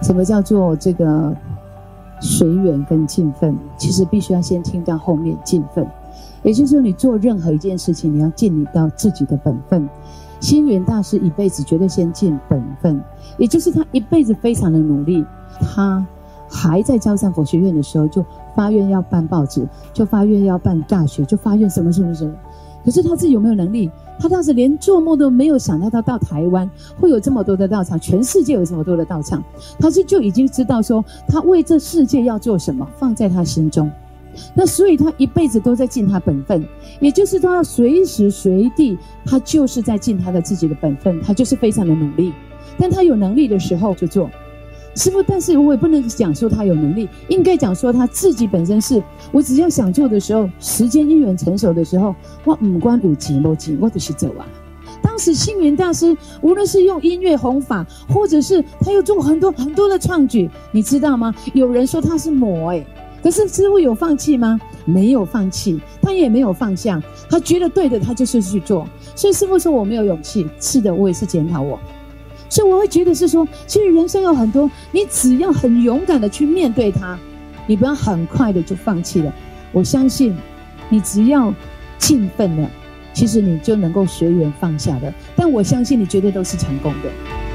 什么叫做这个随缘跟尽分？其实必须要先听到后面尽分，也就是说，你做任何一件事情，你要尽你到自己的本分。星云大师一辈子绝对先尽本分，也就是他一辈子非常的努力。他还在教善佛学院的时候，就发愿要办报纸，就发愿要办大学，就发愿什么。可是他自己有没有能力？他当时连做梦都没有想到，他到台湾会有这么多的道场，全世界有这么多的道场，他就已经知道说，他为这世界要做什么，放在他心中。那所以他一辈子都在尽他本分，也就是他随时随地，他就是在尽他的自己的本分，他就是非常的努力。但他有能力的时候就做。师父，但是我也不能讲说他有能力，应该讲说他自己本身是，我只要想做的时候，时间因缘成熟的时候，我不管有钱没钱，我就是走啊。当时星云大师无论是用音乐弘法，或者是他又做很多的创举，你知道吗？有人说他是魔可是师父有放弃吗？没有放弃，他也没有放下，他觉得对的，他就是去做。所以师父说我没有勇气，是的，我也是检讨我。所以我会觉得是说，其实人生有很多，你只要很勇敢的去面对它，你不要很快的就放弃了。我相信你只要尽分了，其实你就能够随缘放下的。但我相信你绝对都是成功的。